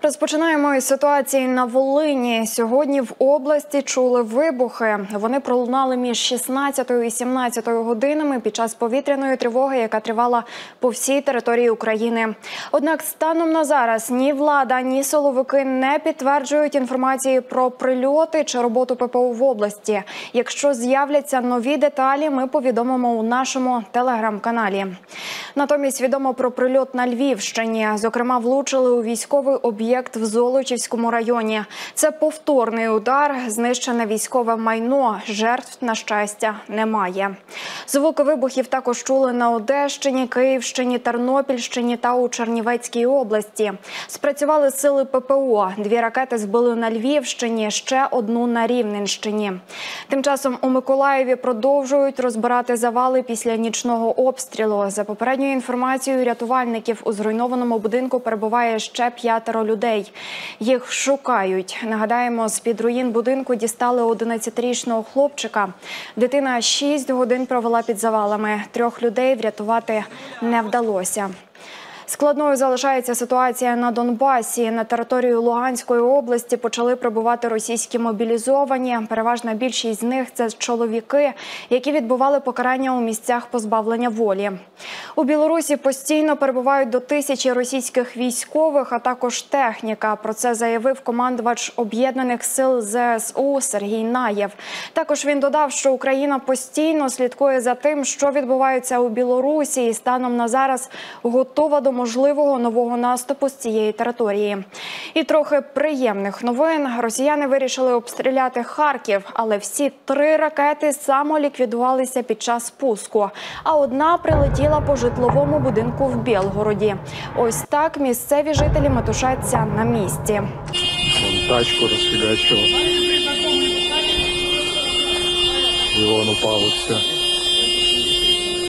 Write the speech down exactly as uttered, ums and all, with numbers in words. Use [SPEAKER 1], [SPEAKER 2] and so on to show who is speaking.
[SPEAKER 1] Розпочинаємо із ситуації на Волині. Сьогодні в області чули вибухи. Вони пролунали між шістнадцятою і сімнадцятою годинами під час повітряної тривоги, яка тривала по всій території України. Однак станом на зараз ні влада, ні силовики не підтверджують інформації про прильоти чи роботу ППО в області. Якщо з'являться нові деталі, ми повідомимо у нашому телеграм-каналі. Натомість відомо про прильот на Львівщині. Зокрема, влучили у військовий об'єкт в Золочівському районі. Це повторний удар, знищене військове майно. Жертв, на щастя, немає. Звуки вибухів також чули на Одещині, Київщині, Тернопільщині та у Чернівецькій області. Спрацювали сили ППО. Дві ракети збили на Львівщині, ще одну на Рівненщині. Тим часом у Миколаєві продовжують розбирати завали після нічного обстрілу. За попередньою інформацією рятувальників, у зруйнованому будинку перебуває ще п'ятеро людей. Їх шукають. Нагадаємо, з-під руїн будинку дістали одинадцятирічного хлопчика. Дитина шість годин провела під завалами. Трьох людей врятувати не вдалося. Складною залишається ситуація на Донбасі. На територію Луганської області почали прибувати російські мобілізовані. Переважна більшість з них – це чоловіки, які відбували покарання у місцях позбавлення волі. У Білорусі постійно перебувають до тисячі російських військових, а також техніка. Про це заявив командувач Об'єднаних сил Зе Ес У Сергій Наєв. Також він додав, що Україна постійно слідкує за тим, що відбувається у Білорусі, і станом на зараз готова до можливого нового наступу з цієї території. І трохи приємних новин. Росіяни вирішили обстріляти Харків, але всі три ракети самоліквідувалися під час пуску, а одна прилетіла по житловому будинку в Білгороді. Ось так місцеві жителі метушаться на місці.
[SPEAKER 2] Вон тачку розфігачило. І вон упало все.